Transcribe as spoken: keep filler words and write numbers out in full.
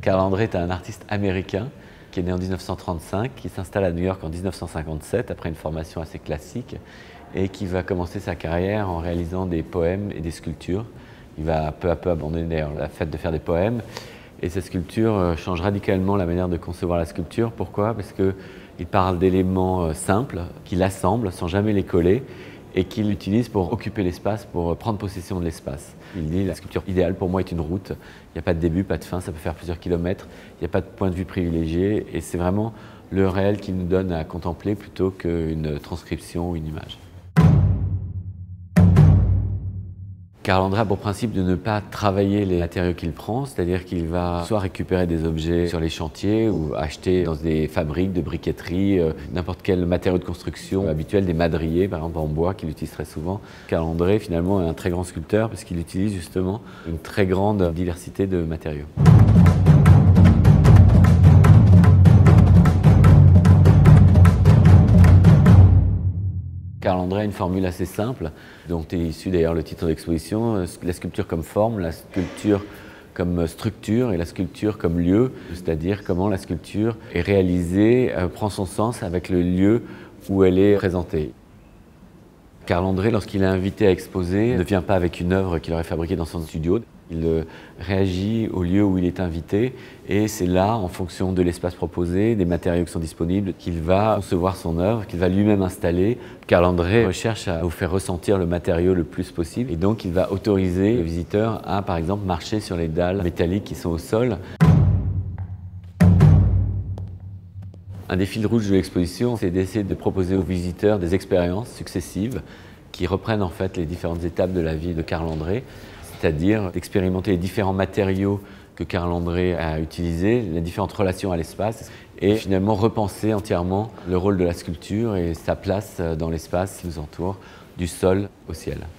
Carl André est un artiste américain qui est né en mille neuf cent trente-cinq, qui s'installe à New York en mille neuf cent cinquante-sept après une formation assez classique et qui va commencer sa carrière en réalisant des poèmes et des sculptures. Il va peu à peu abandonner d'ailleurs la fête de faire des poèmes et sa sculpture change radicalement la manière de concevoir la sculpture. Pourquoi? Parce qu'il parle d'éléments simples qu'il assemble sans jamais les coller et qu'il utilise pour occuper l'espace, pour prendre possession de l'espace. Il dit la sculpture idéale pour moi est une route. Il n'y a pas de début, pas de fin, ça peut faire plusieurs kilomètres. Il n'y a pas de point de vue privilégié et c'est vraiment le réel qu'il nous donne à contempler plutôt qu'une transcription ou une image. Carl André a pour principe de ne pas travailler les matériaux qu'il prend, c'est-à-dire qu'il va soit récupérer des objets sur les chantiers ou acheter dans des fabriques de briqueterie, euh, n'importe quel matériau de construction habituel, des madriers par exemple en bois qu'il utilise très souvent. Carl André finalement est un très grand sculpteur parce qu'il utilise justement une très grande diversité de matériaux. Carl André a une formule assez simple, dont est issu d'ailleurs le titre d'exposition, la sculpture comme forme, la sculpture comme structure et la sculpture comme lieu, c'est-à-dire comment la sculpture est réalisée, euh, prend son sens avec le lieu où elle est présentée. Carl André, lorsqu'il est invité à exposer, ne vient pas avec une œuvre qu'il aurait fabriquée dans son studio. Il réagit au lieu où il est invité et c'est là, en fonction de l'espace proposé, des matériaux qui sont disponibles, qu'il va concevoir son œuvre, qu'il va lui-même installer. Carl André recherche à vous faire ressentir le matériau le plus possible et donc il va autoriser le visiteur à, par exemple, marcher sur les dalles métalliques qui sont au sol. Un des fils rouges de l'exposition, c'est d'essayer de proposer aux visiteurs des expériences successives qui reprennent en fait les différentes étapes de la vie de Carl André, c'est-à-dire d'expérimenter les différents matériaux que Carl André a utilisés, les différentes relations à l'espace, et finalement repenser entièrement le rôle de la sculpture et sa place dans l'espace qui nous entoure, du sol au ciel.